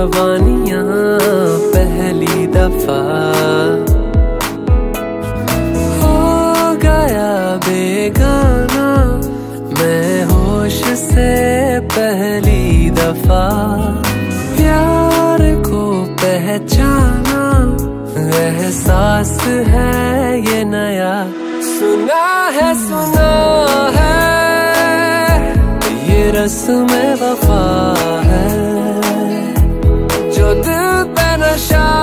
जवानियां पहली दफा हो गया बेगाना मैं होश से पहली दफा। प्यार को पहचाना एहसास है ये नया। सुना है ये रस्म वफा है जो दिल पे नशा